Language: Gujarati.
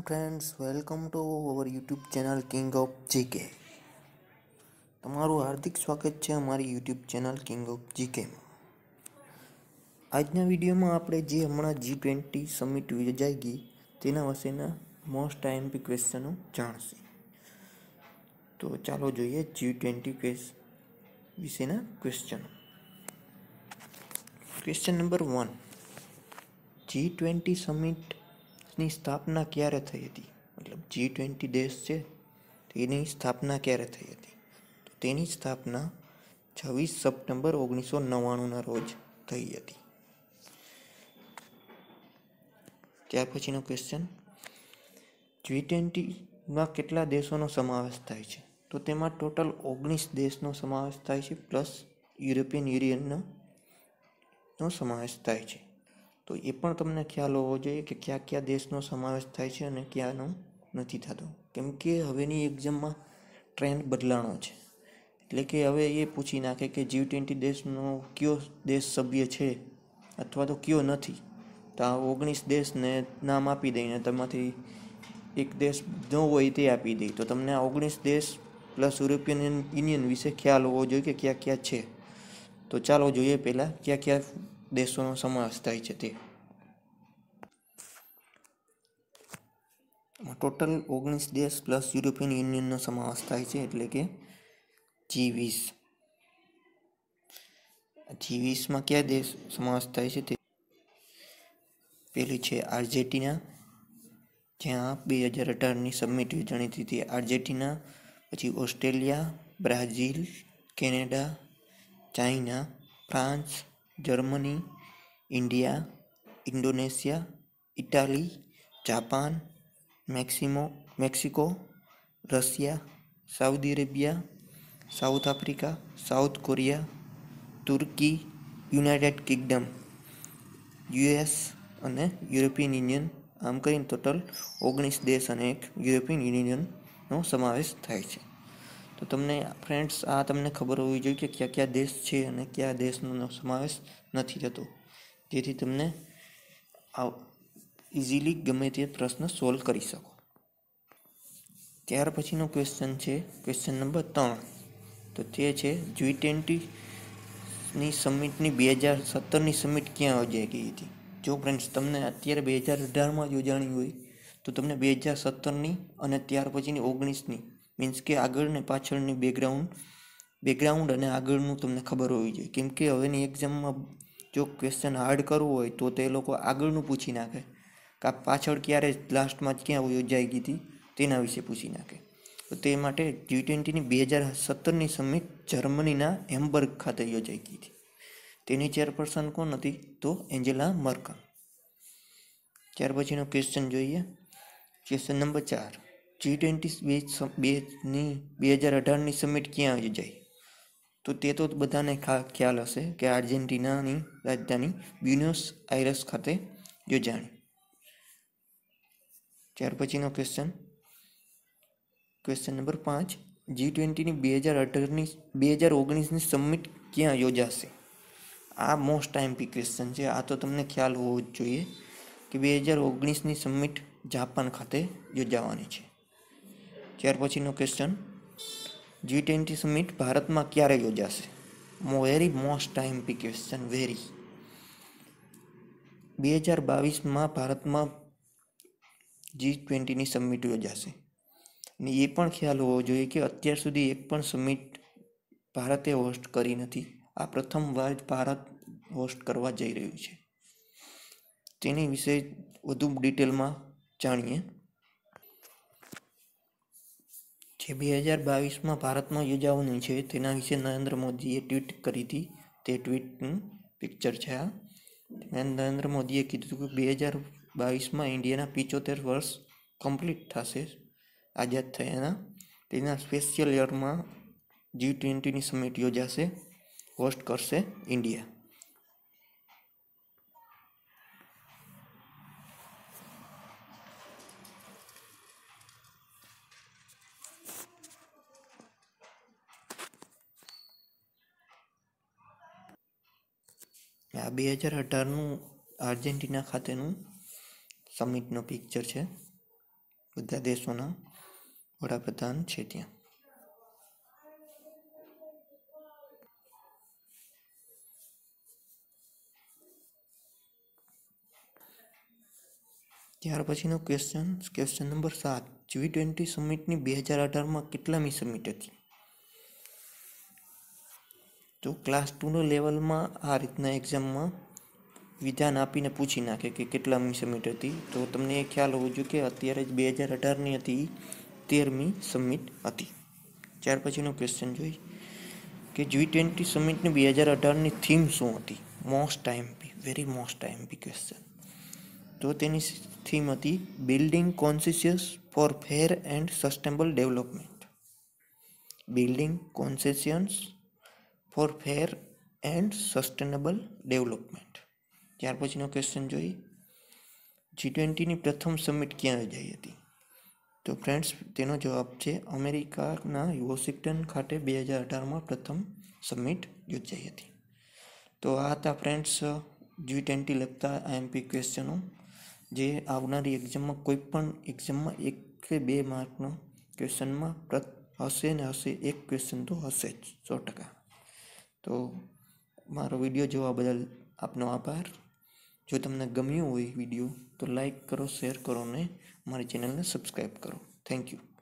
friends, welcome to our YouTube channel King of GK. તમારું હાર્દિક સ્વાગત છે અમારી YouTube channel King of GK માં. આજના વિડીયોમાં આપણે જે હમણાં G20 સમિટ યોજાઈ ગઈ તેના વિશેના મોસ્ટ IMP ક્વેશ્ચનો જાણશું. તો ચાલો જોઈએ G20 વિશેના ક્વેશ્ચનો. Question number 1. G20 સમિટની સ્થાપના ક્યારે થઈ હતી? મતલબ G20 દેશ છે તેની સ્થાપના ક્યારે થઈ હતી? તો તેની સ્થાપના 26 સપ્ટેમ્બર 1999ના રોજ થઈ હતી. ત્યાર પછીનો ક્વેશ્ચન, G20માં કેટલા દેશોનો સમાવેશ થાય છે? તો તેમાં ટોટલ 19 દેશનો સમાવેશ થાય છે પ્લસ યુરોપિયન યુનિયનનો સમાવેશ થાય છે. તો એ પણ તમને ખ્યાલ હોવો જોઈએ કે કયા કયા દેશનો સમાવેશ થાય છે અને ક્યાંનો નથી થતો, કેમ કે હવેની એક્ઝામમાં ટ્રેન્ડ બદલાણો છે. એટલે કે હવે એ પૂછી નાખે કે G20 દેશનો કયો દેશ સભ્ય છે અથવા તો કયો નથી. તો આ 19 દેશને નામ આપી દઈને તેમાંથી એક દેશ ન હોય તે આપી દે તો તમને આ 19 દેશ પ્લસ યુરોપિયન યુનિયન વિશે ખ્યાલ હોવો જોઈએ કે ક્યાં ક્યાં છે. તો ચાલો જોઈએ પહેલાં ક્યાં ક્યાં દેશોનો સમાવેશ થાય છે તે. ટોટલ 19 દેશ પ્લસ યુરોપિયન યુનિયનનો સમાવેશ થાય છે, એટલે કે G20. G20માં કયા દેશ સમાવેશ થાય છે? તે પહેલી છે આર્જેન્ટિના, જ્યાં 2018ની સમિટ યોજાણી હતી તે આર્જેન્ટિના. પછી Australia, Brazil, Canada, China, France, Germany, India, Indonesia, Italy, Japan, Mexico, Russia, Saudi Arabia, South Africa, South Korea, Turkey, United Kingdom, US અને યુરોપિયન યુનિયન. આમ કરીને ટોટલ 19 દેશ અને એક યુરોપિયન યુનિયનનો સમાવેશ થાય છે. તો તમને ફ્રેન્ડ્સ આ તમને ખબર હોવી જોઈએ કે કયા કયા દેશ છે અને કયા દેશનો સમાવેશ નથી થતો, જેથી તમને ઇઝીલી ગમે તે પ્રશ્ન સોલ્વ કરી શકો. ત્યાર પછીનો ક્વેશ્ચન છે ક્વેશ્ચન નંબર 3. તો તે છે G20ની સમિટની 2017ની સમિટ ક્યાં યોજાઈ ગઈ હતી? જો ફ્રેન્ડ્સ તમને અત્યારે 2018માં યોજાણી હોય તો તમને 2017ની અને ત્યાર પછીની 19ની મીન્સ કે આગળ ને પાછળની બેકગ્રાઉન્ડ અને આગળનું તમને ખબર હોવી જોઈએ, કેમ કે હવેની એક્ઝામમાં જો ક્વેશ્ચન હાર્ડ કરવું હોય તો તે લોકો આગળનું પૂછી નાખે, કાં પાછળ ક્યારે લાસ્ટમાં ક્યાં યોજાઈ ગઈ હતી તેના વિશે પૂછી નાખે. તો તે માટે G20ની 2017ની સમિટ જર્મનીના હેમ્બર્ગ ખાતે યોજાઈ ગઈ હતી. તેની ચેરપર્સન કોણ હતી? તો એન્જેલા મર્કલ. ત્યાર પછીનો ક્વેશ્ચન જોઈએ ક્વેશ્ચન નંબર 4. G20ની સમિટ ક્યાં યોજાઈ? તો તે તો બધાને ખ્યાલ હશે કે આર્જેન્ટિનાની રાજધાની બ્યુનોસ આયર્સ ખાતે યોજાણી. ત્યાર પછીનો ક્વેશ્ચન નંબર 5. G20ની 2019ની સમિટ ક્યાં યોજાશે? આ મોસ્ટ IMP ક્વેશ્ચન છે. આ તો તમને ખ્યાલ હોવો જ જોઈએ કે 2019ની સમિટ જાપાન ખાતે યોજાવાની છે. ત્યાર પછીનો ક્વેશ્ચન, G20 સમિટ ભારતમાં ક્યારે યોજાશે? Very most IMP question, very. 2022માં ભારતમાં G20ની સમિટ યોજાશે. અને એ પણ ખ્યાલ હોવો જોઈએ કે અત્યાર સુધી એક પણ સમિટ ભારતે હોસ્ટ કરી નથી. આ પ્રથમવાર ભારત હોસ્ટ કરવા જઈ રહ્યું છે. તેની વિશે વધુ ડિટેલમાં જાણીએ. જે 2022માં ભારતમાં યોજાવાની છે તેના વિશે નરેન્દ્ર મોદીએ ટ્વીટ કરી હતી. તે ટ્વીટનું પિક્ચર છે આ. નરેન્દ્ર મોદીએ કીધું કે 2022માં ઇન્ડિયાના 75 વર્ષ કમ્પ્લીટ થશે આઝાદ થયાના. તેના સ્પેશિયલ યરમાં G20ની સમિટ યોજાશે, હોસ્ટ કરશે ઇન્ડિયા. આ 2018નું આર્જેન્ટિના ખાતેનું સમિટનો પિક્ચર છે. બધા દેશોના વડાપ્રધાન છે ત્યાં. ત્યાર પછીનો ક્વેશ્ચન નંબર 7. G20 સમિટની 2018માં કેટલામી સમિટ હતી? તો ક્લાસ 2નો લેવલમાં આ રીતના એક્ઝામમાં વિધાન આપીને પૂછી નાખે કે કેટલામી સમિટ હતી. તો તમને એ ખ્યાલ હોવો જોઈએ કે અત્યારે જ 2018ની હતી 13મી સમિટ હતી. ત્યાર પછીનો ક્વેશ્ચન જોઈ કે G20 સમિટની 2018ની થીમ શું હતી? Most IMP, very most IMP question. તો તેની થીમ હતી building consensus for fair and sustainable development. Building consensus for fair and sustainable development. ત્યાર પછીનો ક્વેશ્ચન જોઈ G20ની પ્રથમ સમિટ ક્યાં યોજાઈ હતી? તો ફ્રેન્ડ્સ તેનો જવાબ છે અમેરિકાના વોશિંગ્ટન ખાતે 2018માં પ્રથમ સમિટ યોજાઈ હતી. તો આ હતા ફ્રેન્ડ્સ G20 લગતા આઈએમપી ક્વેશ્ચનો, જે આવનારી એક્ઝામમાં કોઈ પણ એક્ઝામમાં 1 કે 2 માર્કનો ક્વેશ્ચનમાં હશે ને હશે, એક ક્વેશ્ચન તો હશે જ 100%. તો મારો વિડીયો જોવા બદલ આપનો આભાર. જો તમને ગમ્યું હોય વિડીયો તો લાઈક કરો, શેર કરો અને મારી ચેનલને સબસ્ક્રાઈબ કરો. Thank you.